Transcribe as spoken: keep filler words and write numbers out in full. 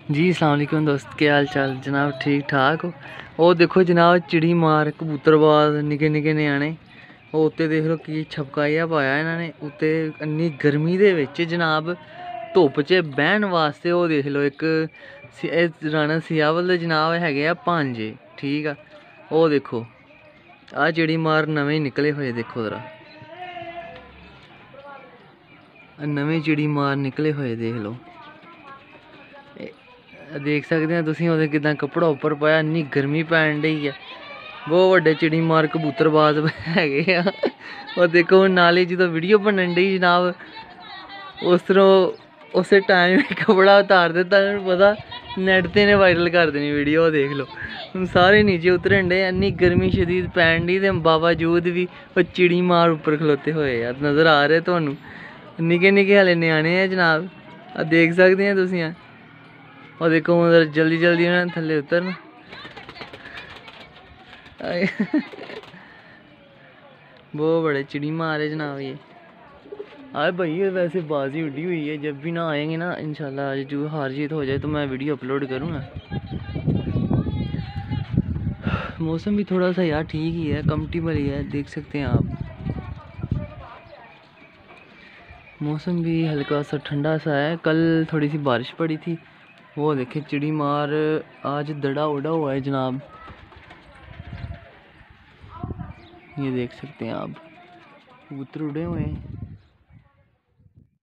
जी अस्सलाम वालेकुम दोस्त, क्या हाल चाल जनाब? ठीक ठाक हो? वो देखो जनाब चिड़ी मार कबूतरबाज निके निके न्याणे वो उत्ते देख लो कि छपकाइया पाया इन्होंने उत्ते इन्नी गर्मी दे विच जनाब धुप च बहन वास्ते। वो देख लो एक राणा सियावल जनाब है भांजे, ठीक है। वो देखो आ चिड़ी मार नवे निकले हुए, देखो जरा नवे चिड़ी मार निकले हुए देख लो, देख सकते हैं तुसीं ओहदे किदां कपड़ा उपर पाया, इन्नी गर्मी पैन डई है। बहुत वड्डे चिड़ी मार कबूतरबाज है। और देखो नाले जो वीडियो बनन डई जनाब उस तरह उस टाइम कपड़ा उतार दिता, पता नैट ते ने वायरल कर देनी वीडियो। देख लो हम सारे नीचे उतरन डे, इन्नी गर्मी शदीद पैन डी, बावजूद भी वो चिड़ी मार उपर खलोते हुए यार नज़र आ रहे तुहानू। निके निके हले न्याणे है जनाब, देख सकते हैं तुसीं। और देखो उधर जल्दी जल्दी उन्होंने थल्ले उतरना। बहुत बड़े चिड़ी मार है जनाब ये। आए भाई वैसे बाजी उड़ी हुई है, जब भी ना आएंगे ना इंशाल्लाह आज जो हार जीत हो जाए तो मैं वीडियो अपलोड करूँगा। मौसम भी थोड़ा सा यार ठीक ही है, कंफर्टेबल ही है, देख सकते हैं आप। मौसम भी हल्का सा ठंडा सा है, कल थोड़ी सी बारिश पड़ी थी। वो देखे चिड़ी मार आज दड़ा उड़ा हुआ है जनाब, ये देख सकते हैं आप कबूतर उड़े हुए हैं।